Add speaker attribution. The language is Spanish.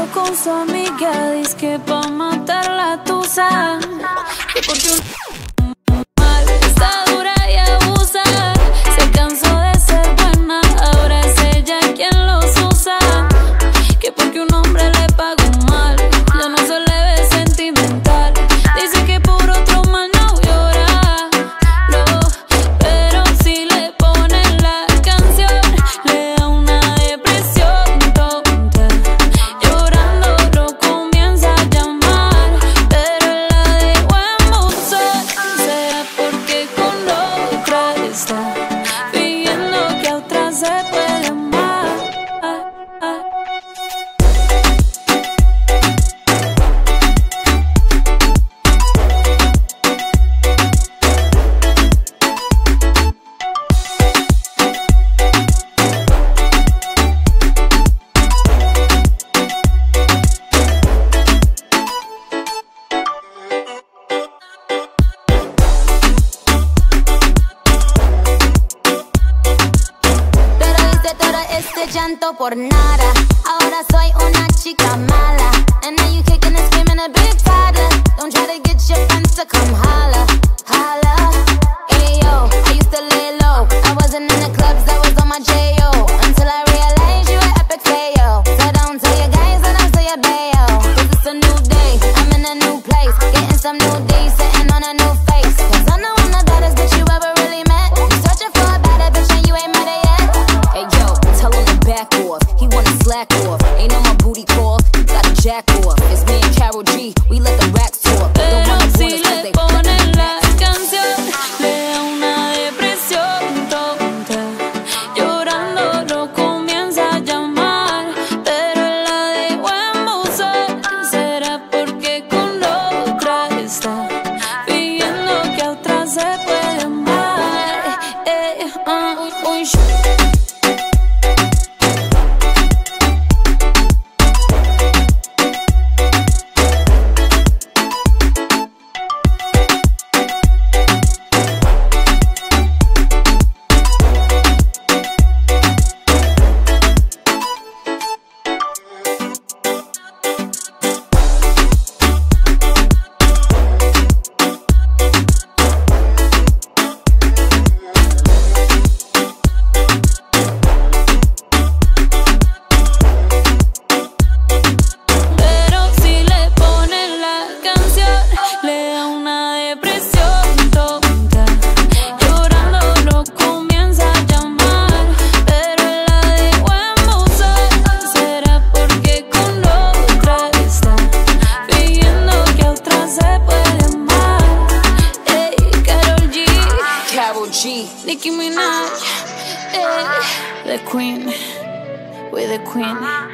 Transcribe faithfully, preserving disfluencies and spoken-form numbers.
Speaker 1: con su amiga, dice que pa' matar la tusa, que porque un mal está dura y abusa. Se cansó de ser buena, ahora es ella quien los usa. Que porque un hombre le pagó mal, ya no se le ve sentimental. Dice que por otro mal no llora, no, pero si le ponen la canción, le da una depresión tonta. Llorando lo comienza a llamar, pero él la dejó en buzón. Será porque con otra está fingiendo que a otra se puede amar.
Speaker 2: Este llanto por nada, ahora soy una chica mala. And now you kicking and screaming a big toddler. Don't try to get your friends to come holla, holla. Ayo, I used to lay low, I wasn't in the clubs, I was on my J O. Until I realized you were epic fail. So don't tell your guys and I'll tell your bayo. Cause it's a new day, I'm in a new place, getting some new days, sitting on a new face. Cause I know I'm the baddest bitch you ever really met. You searching for a better bitch and you ain't met her yet. Hey yo, tell him to back off, he wanna slack off. Ain't no more booty call, you gotta jack off. It's me and Karol G, we let the racks talk. Don't
Speaker 1: Pero
Speaker 2: run
Speaker 1: si
Speaker 2: corners 'cause
Speaker 1: le
Speaker 2: they
Speaker 1: ponen la canción, le da una depresión tonta. Llorando lo comienza a llamar, pero él la dejó en buzón. Será porque con otra está fingiendo que a otra se puede amar. Eh, uh, uy, uy. Nicki Minaj, eh, the queen, we're the queen.